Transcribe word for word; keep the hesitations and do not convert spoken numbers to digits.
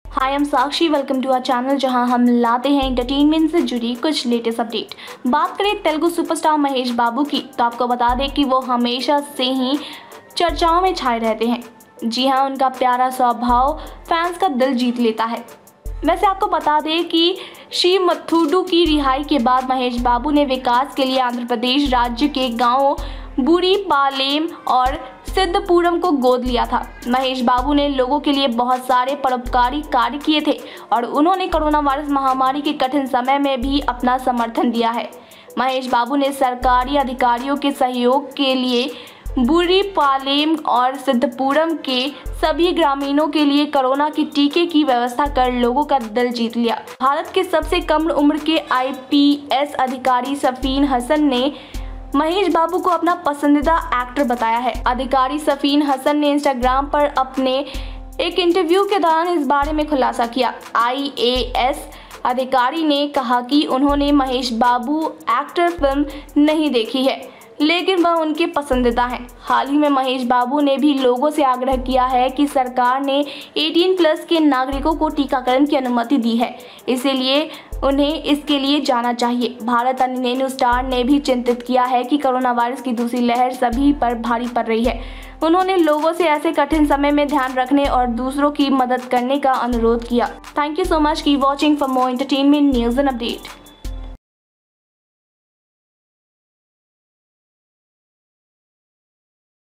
Hi, I am Sakshi. Welcome to our channel, जहां हम लाते हैं एंटरटेनमेंट से जुड़ी कुछ लेटेस्ट अपडेट। बात करें तेलुगु सुपरस्टार महेश बाबू की, तो आपको बता दें कि वो हमेशा से ही चर्चाओं में छाए रहते हैं। जी हां, उनका प्यारा स्वभाव फैंस का दिल जीत लेता है। वैसे आपको बता दें कि श्री मथुडू की रिहाई के बाद महेश बाबू ने विकास के लिए आंध्र प्रदेश राज्य के गांवों बुरीपालेम और सिद्धपुरम को गोद लिया था। महेश बाबू ने लोगों के लिए बहुत सारे परोपकारी कार्य किए थे और उन्होंने कोरोना वायरस महामारी के कठिन समय में भी अपना समर्थन दिया है। महेश बाबू ने सरकारी अधिकारियों के सहयोग के लिए बुरीपालेम और सिद्धपुरम के सभी ग्रामीणों के लिए कोरोना के टीके की व्यवस्था कर लोगों का दिल जीत लिया। भारत के सबसे कम उम्र के आई पी एस अधिकारी सफीन हसन ने महेश बाबू को अपना पसंदीदा एक्टर बताया है। अधिकारी सफीन हसन ने इंस्टाग्राम पर अपने एक इंटरव्यू के दौरान इस बारे में खुलासा किया। आई ए एस अधिकारी ने कहा कि उन्होंने महेश बाबू एक्टर फिल्म नहीं देखी है, लेकिन वह उनके पसंदीदा हैं। हाल ही में महेश बाबू ने भी लोगों से आग्रह किया है कि सरकार ने अठारह प्लस के नागरिकों को टीकाकरण की अनुमति दी है, इसलिए उन्हें इसके लिए जाना चाहिए। भारत अन्य न्यूज स्टार ने भी चिंतित किया है कि कोरोना वायरस की दूसरी लहर सभी पर भारी पड़ रही है। उन्होंने लोगों से ऐसे कठिन समय में ध्यान रखने और दूसरों की मदद करने का अनुरोध किया। थैंक यू सो मच की watching for more entertainment news and update.